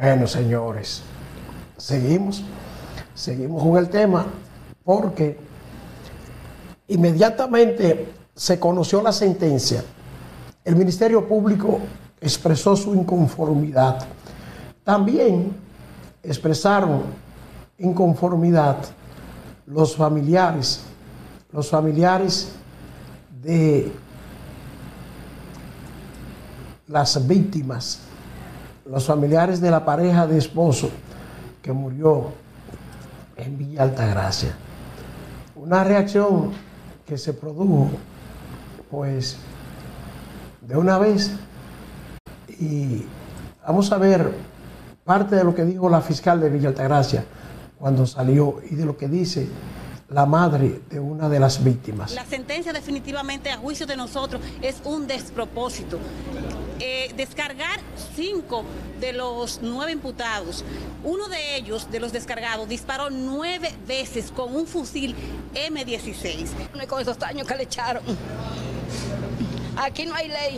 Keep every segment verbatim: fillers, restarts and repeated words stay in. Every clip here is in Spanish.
Bueno, señores, seguimos, seguimos con el tema porque inmediatamente se conoció la sentencia. El Ministerio Público expresó su inconformidad. También expresaron inconformidad los familiares, los familiares de las víctimas, los familiares de la pareja de esposo que murió en Villa Altagracia. Una reacción que se produjo, pues, de una vez. Y vamos a ver parte de lo que dijo la fiscal de Villa Altagracia cuando salió y de lo que dice la madre de una de las víctimas. La sentencia definitivamente, a juicio de nosotros, es un despropósito. Eh, descargar cinco de los nueve imputados. Uno de ellos, de los descargados, disparó nueve veces con un fusil eme dieciséis. No, con esos daños que le echaron. Aquí no hay ley.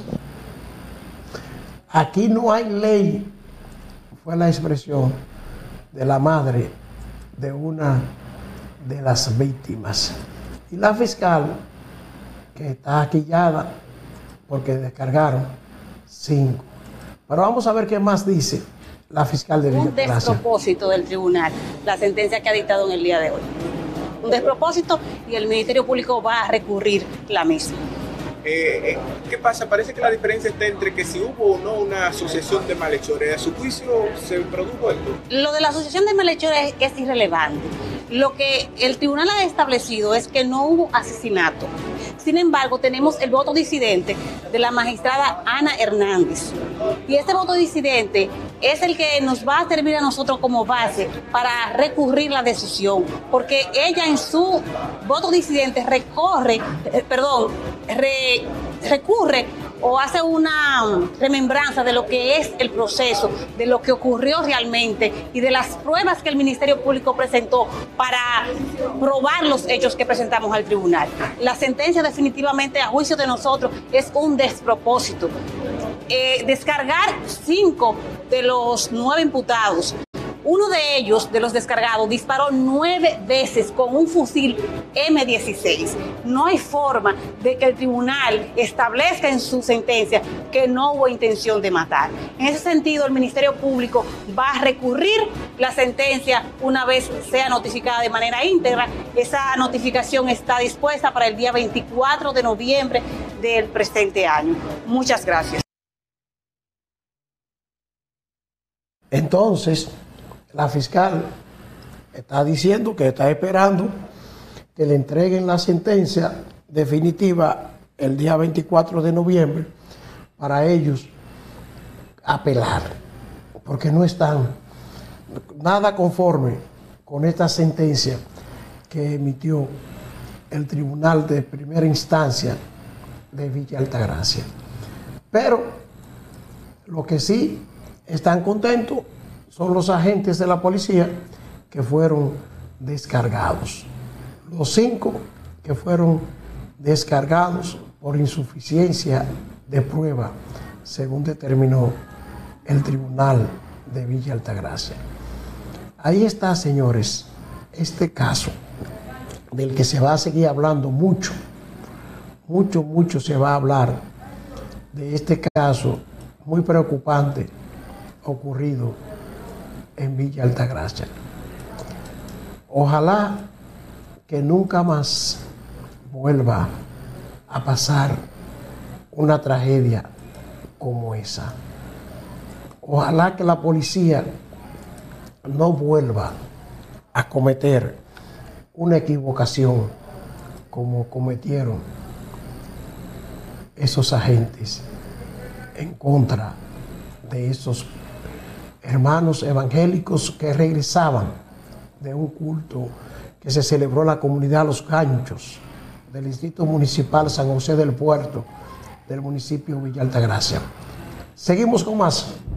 Aquí no hay ley, fue la expresión de la madre de una de las víctimas. Y la fiscal, que está aquillada porque descargaron cinco. Pero vamos a ver qué más dice la fiscal de Villa Altagracia. Un despropósito del tribunal, la sentencia que ha dictado en el día de hoy. Un despropósito y el Ministerio Público va a recurrir la misma. Eh, eh, ¿Qué pasa? Parece que la diferencia está entre que si hubo o no una asociación de malhechores. ¿A su juicio se produjo esto? Lo de la asociación de malhechores es, es irrelevante. Lo que el tribunal ha establecido es que no hubo asesinato. Sin embargo, tenemos el voto disidente de la magistrada Ana Hernández. Y este voto disidente es el que nos va a servir a nosotros como base para recurrir la decisión. Porque ella en su voto disidente recorre, eh, perdón, re, recurre o hace una remembranza de lo que es el proceso, de lo que ocurrió realmente y de las pruebas que el Ministerio Público presentó para probar los hechos que presentamos al tribunal. La sentencia definitivamente, a juicio de nosotros, es un despropósito. Eh, descargar cinco de los nueve imputados. Uno de ellos, de los descargados, disparó nueve veces con un fusil eme dieciséis. No hay forma de que el tribunal establezca en su sentencia que no hubo intención de matar. En ese sentido, el Ministerio Público va a recurrir la sentencia una vez sea notificada de manera íntegra. Esa notificación está dispuesta para el día veinticuatro de noviembre del presente año. Muchas gracias. Entonces, la fiscal está diciendo que está esperando que le entreguen la sentencia definitiva el día veinticuatro de noviembre para ellos apelar, porque no están nada conforme con esta sentencia que emitió el Tribunal de Primera Instancia de Villa Altagracia. Pero lo que sí están contentos son los agentes de la policía que fueron descargados. Los cinco que fueron descargados por insuficiencia de prueba, según determinó el Tribunal de Villa Altagracia. Ahí está, señores, este caso del que se va a seguir hablando mucho, mucho, mucho se va a hablar de este caso muy preocupante ocurrido en Villa Altagracia. Ojalá que nunca más vuelva a pasar una tragedia como esa. Ojalá que la policía no vuelva a cometer una equivocación como cometieron esos agentes en contra de esos hermanos evangélicos que regresaban de un culto que se celebró en la comunidad Los Ganchos del Distrito Municipal San José del Puerto del municipio Villa Altagracia. Seguimos con más.